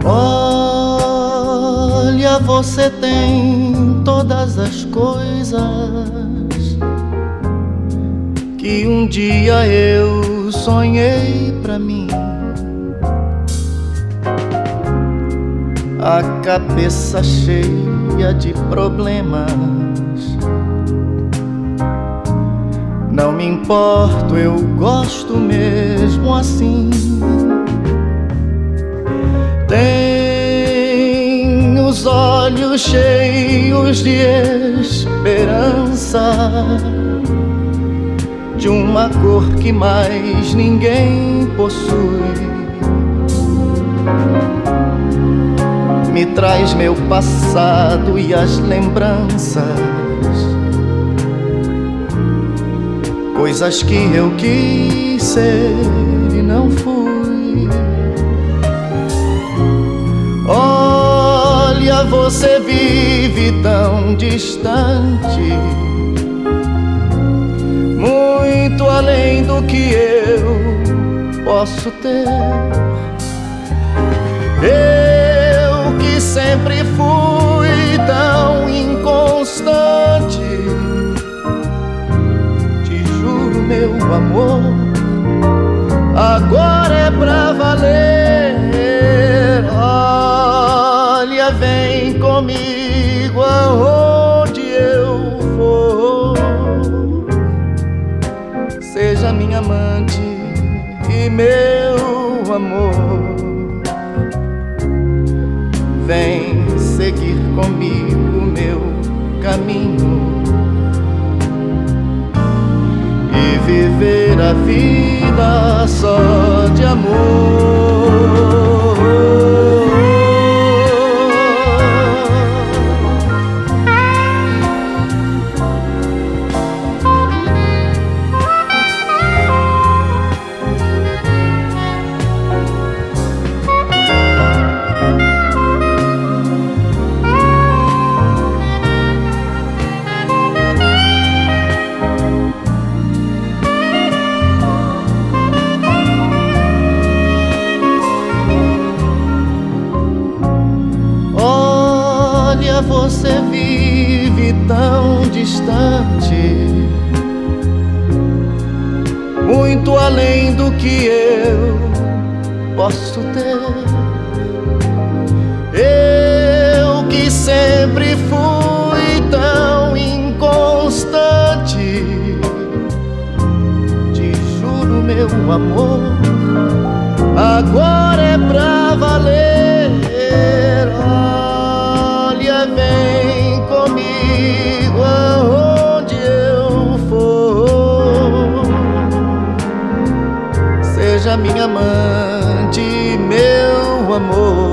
Olha, você tem todas as coisas que um dia eu sonhei pra mim. A cabeça cheia de problemas, não me importo, eu gosto mesmo assim. Tem os olhos cheios de esperança, de uma cor que mais ninguém possui. Me traz meu passado e as lembranças, coisas que eu quis ser e não fui. Olha, você vive tão distante, muito além do que eu posso ter. Eu que sempre fui tão inconstante, te juro, meu amor, agora é pra valer. Olha, vem comigo aonde eu for, seja minha amante e meu amor. Vem seguir comigo meu caminho e viver a vida só de amor. Você vive tão distante, muito além do que eu posso ter. Eu que sempre fui tão inconstante, te juro, meu amor, agora é pra valer. Vem comigo aonde eu for, seja minha amante, meu amor.